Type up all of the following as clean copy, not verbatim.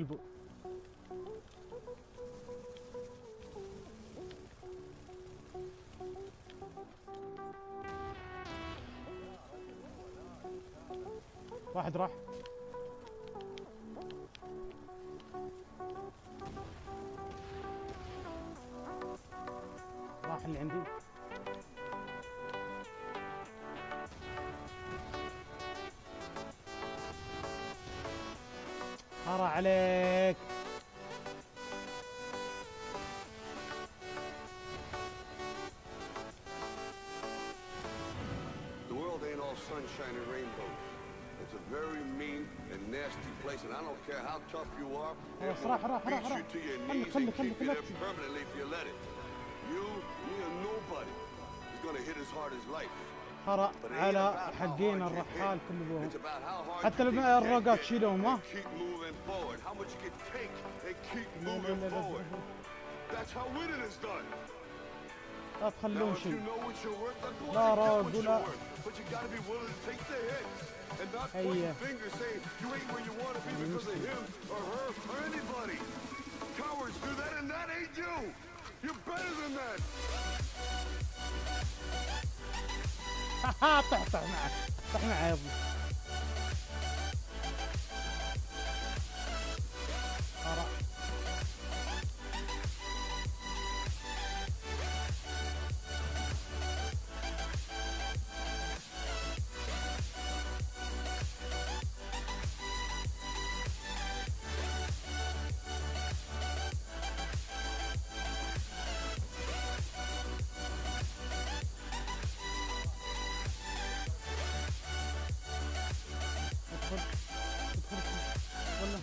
البول. واحد راح. راح اللي عندي. حرام عليك. The world ain't all sunshine and rainbows. It's a very mean and nasty place, and I don't care how tough you are. It راح will راح راح beat راح. you to your خلي knees خلي and خلي keep you there خلي. permanently if you let it. You, me, or nobody is gonna hit as hard as life. حرام But it ain't على about how حقين hard you الرحال hit. كلهم. It's about how hard حتى you لما can الرقات hit شيلهم ها. and keep moving forward. How much you can take and keep لا لا moving لا لا forward. That's how winning is done. لا Now, تخلون if you شيء. know what you're worth, then go لا out and get راق what ولا. you're worth. But you gotta be willing to take the hits and not هيا. point fingers saying you ain't where you want to be because of him or her or anybody. Cowards do that, and that ain't you. You're better than that. طح معك. طح معي يا ابني. حرام. ادخل ادخل والله.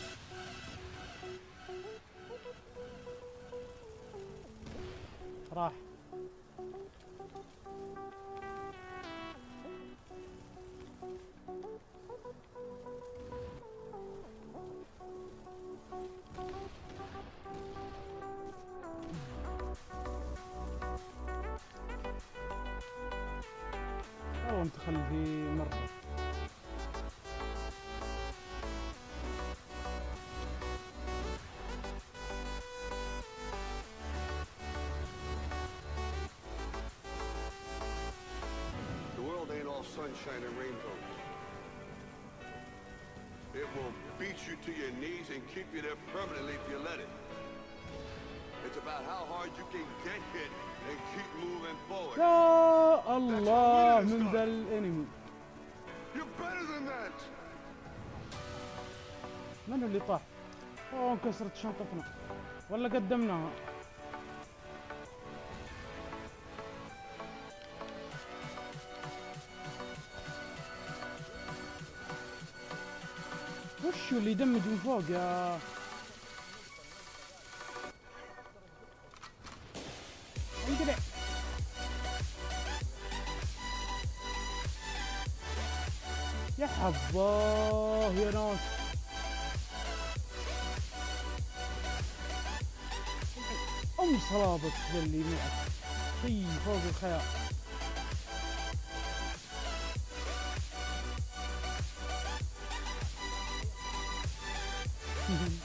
راح. والله متخلفي مرة. The world ain't all sunshine and rainbows. It will beat you to your knees and keep you there permanently if you let it. It's about how hard you can get hit and keep moving forward. يا الله من ذا الانمي. You're better than that. من اللي طاح؟ اوه انكسرت شنطتنا ولا قدمناها. وشو اللي يدمج من فوق يا انقلع. يا حظاه يا ناس. صلابة اللي معك شيء فوق الخيال.